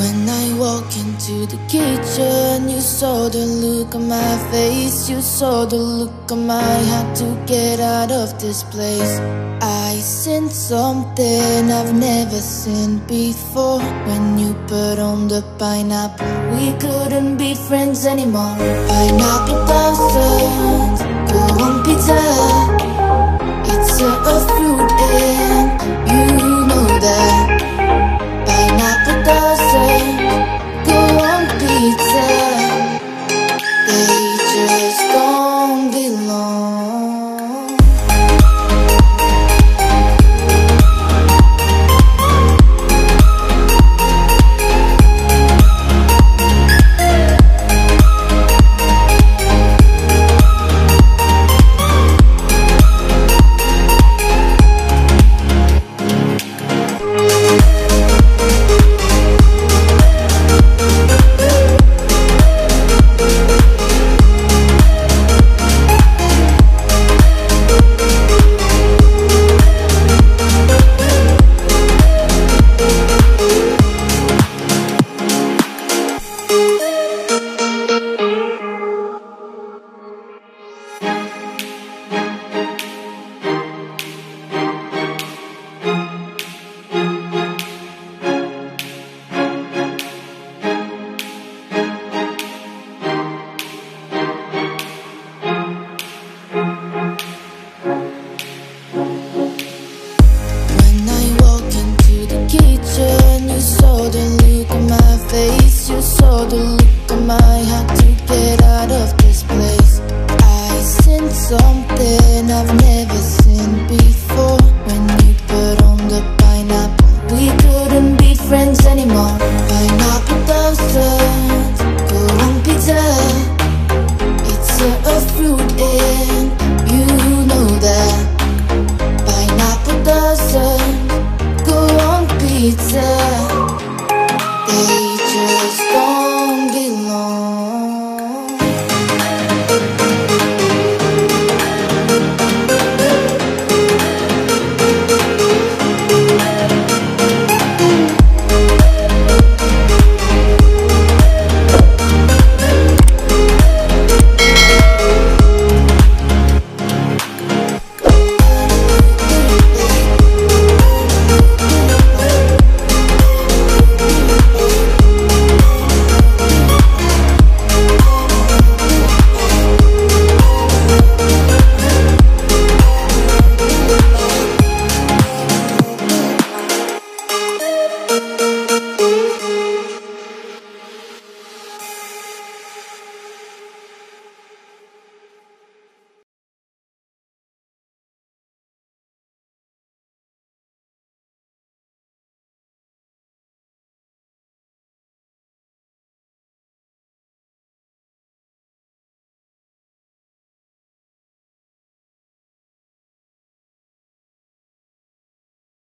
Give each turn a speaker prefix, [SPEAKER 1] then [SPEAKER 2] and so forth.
[SPEAKER 1] When I walk into the kitchen, you saw the look on my face. You saw the look on my heart to get out of this place. I seen something I've never seen before. When you put on the pineapple, we couldn't be friends anymore. Pineapple thousands, go on pizza. It's a fruit and you know that. Pineapple doesn't go on pizza. They just don't belong. You saw the look on my face, you saw the look on my